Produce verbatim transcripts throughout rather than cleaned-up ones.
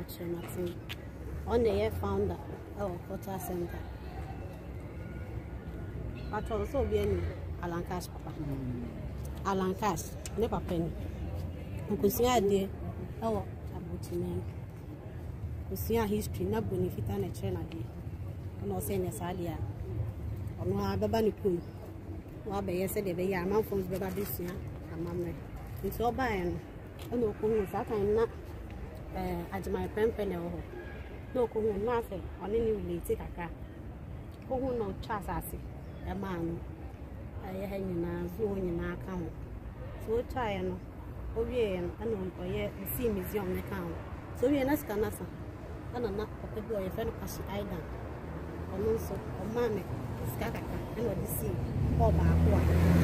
Martin. On the year founder of Water Center. But also being Alan Cash Papa. Alan Cash, never penny. You could see a day. Oh, about me. You see a history, not benefit and a trainer day. I'm not saying this idea. I'm not a baby pool. What be yesterday, the young man from the baby this year. I'm mamma. It's all buying. I know who that I'm not. At my pen penny. No, who nothing on any related a car. Who no chance I see a man. I hang in a zone in our account. So tired. Oh, yeah, and I know, or yet, the same is young account. So we are not canasa. And I'm not a boy, a friend of Pashi Island. Or also, or mammy, Skaka, and what you see, or by one.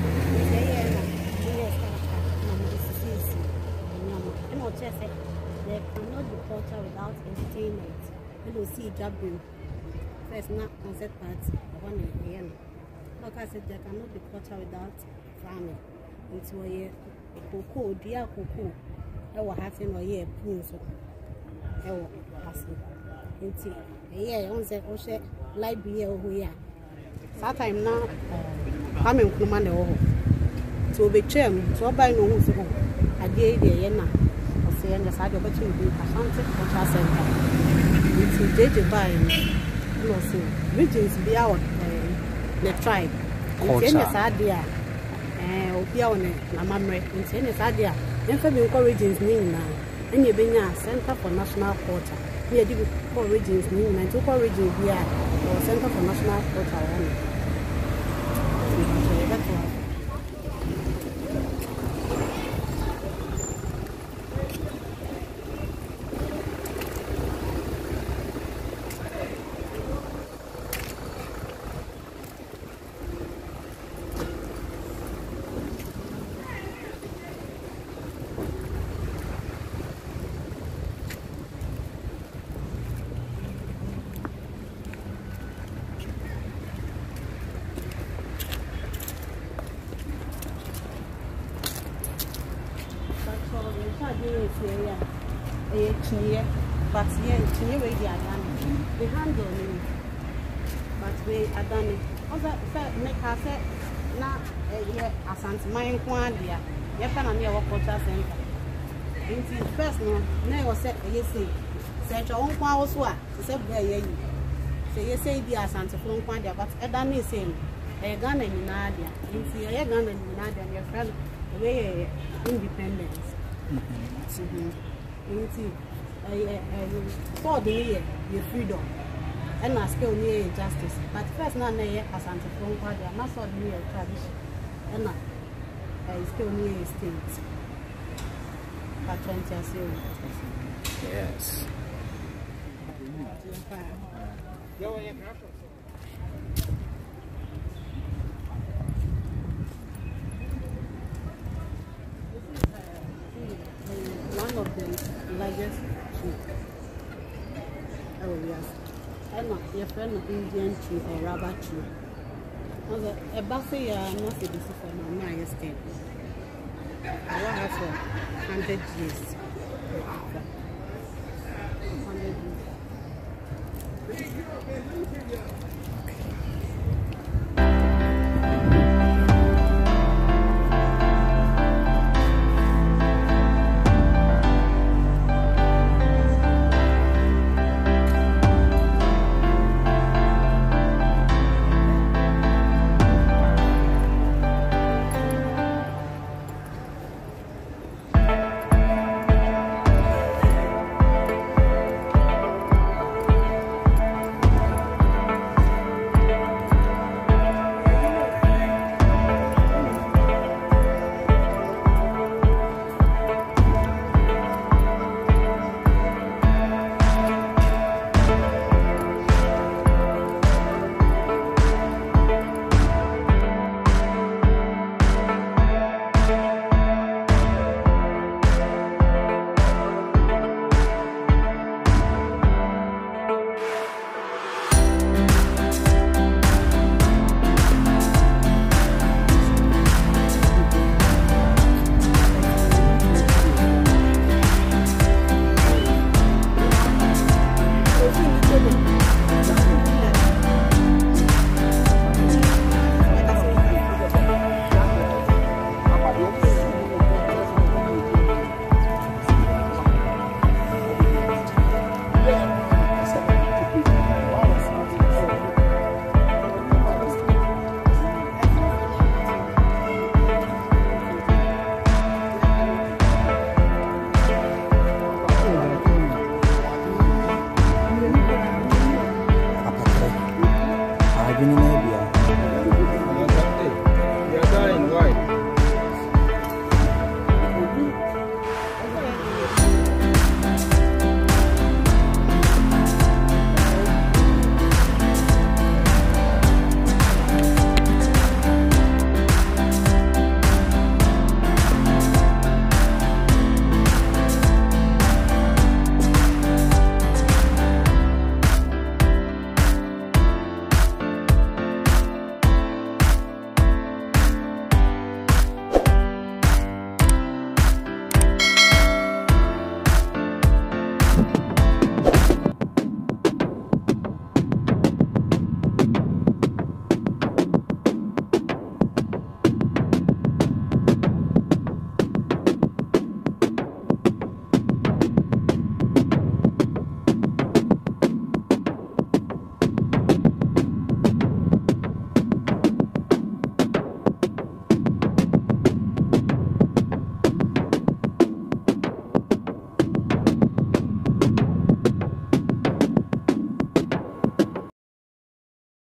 And what I say, there cannot be culture without entertainment. You will see Jabu. First, not concert party, one year. Like I said, there cannot be culture without farming. Into a year. Cocoa, dear cocoa, I will have him a year, prunes. I will pass him. Into a year, on the ocean, light beer over here. That time now, I'm in Kumasi. To be chairman, so by no who's home. I gave the Yena, or say, and the side of a two be Asante, Asante. It's a J J by no say, regions be our the tribe. It's in the side there. Obiaone na mamre nti ne sadia emfa bi regions ni na enye benya Center for National Culture we dey be regions ni na to region bia or Center for National Culture one but yeah, we are done. We handle it, but we are done it. Also, make us say, now, yeah, Asante, my inquiry, you can near what culture center. Into first, no, never said, you see, set your own power, so said, there, you say, you say, the Asante from Quandia, but I done the same. A gun in Nadia, into a gun in Nadia, your friend, way independence. Into for the year, your freedom, and I still near justice. But first, not near Asante from Quadia, not so near tradition, and I still near state. But twenty years old. Yes. One of the largest trees. Oh yes. And not your friend of Indian tree or rubber tree. Also, a buffet are not a disease for my nine state. I will have for hundred years. Hundred years.